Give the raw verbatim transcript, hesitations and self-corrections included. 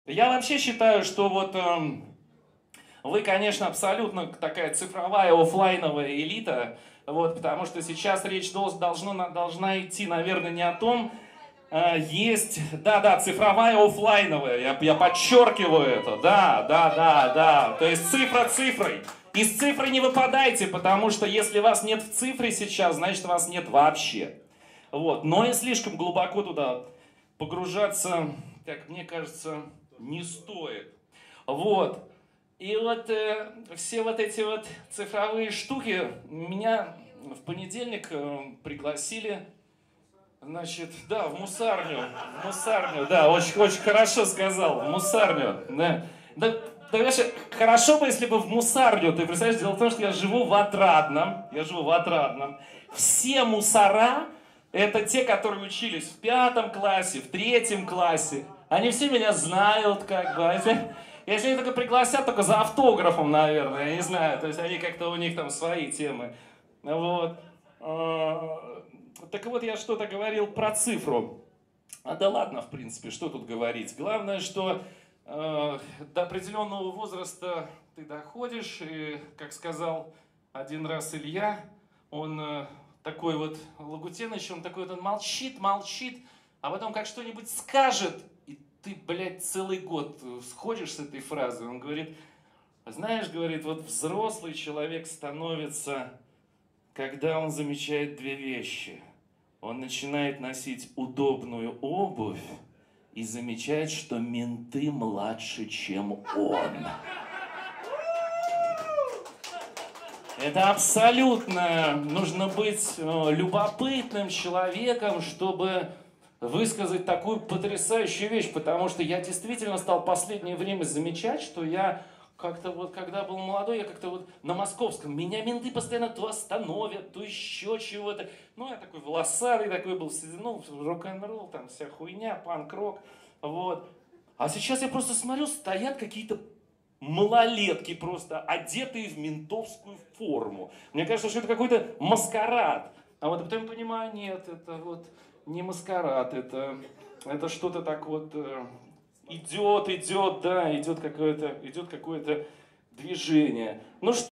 Я вообще считаю, что вот эм, вы, конечно, абсолютно такая цифровая, оффлайновая элита, вот, потому что сейчас речь долж, должно, должна идти, наверное, не о том, э, есть, да-да, цифровая, оффлайновая, я, я подчеркиваю это, да, да, да, да, то есть цифра цифрой. Из цифры не выпадайте, потому что если вас нет в цифре сейчас, значит вас нет вообще. Вот, но и слишком глубоко туда погружаться, как мне кажется, не стоит. Вот. И вот э, все вот эти вот цифровые штуки меня в понедельник э, пригласили, значит, да, в мусарню, в мусарню, да, очень, очень хорошо сказал, в мусарню, да. Да, да, конечно, хорошо бы, если бы в мусарню, ты представляешь, дело в том, что я живу в Отрадном, я живу в Отрадном, все мусора, это те, которые учились в пятом классе, в третьем классе, они все меня знают, как бы, если, если они только пригласят, только за автографом, наверное, я не знаю, то есть они как-то, у них там свои темы, вот. Так вот, я что-то говорил про цифру. А да ладно, в принципе, что тут говорить. Главное, что э, до определенного возраста ты доходишь, и, как сказал один раз Илья, он э, такой вот, Лагутеныч, он такой вот, он молчит, молчит, а потом как что-нибудь скажет, и ты, блядь, целый год сходишь с этой фразы. Он говорит, знаешь, говорит, вот взрослый человек становится, когда он замечает две вещи. Он начинает носить удобную обувь и замечает, что менты младше, чем он. Это абсолютно нужно быть любопытным человеком, чтобы высказать такую потрясающую вещь, потому что я действительно стал в последнее время замечать, что я как-то вот, когда был молодой, я как-то вот на Московском, меня менты постоянно то остановят, то еще чего-то. Ну, я такой волосатый, такой был, ну, рок-н-ролл, там вся хуйня, панк-рок, вот. А сейчас я просто смотрю, стоят какие-то малолетки просто, одетые в ментовскую форму. Мне кажется, что это какой-то маскарад. А вот потом понимаю, нет, это вот не маскарад, это, это что-то так вот... Идет, идет, да, идет какое-то, идет какое-то движение. Ну что?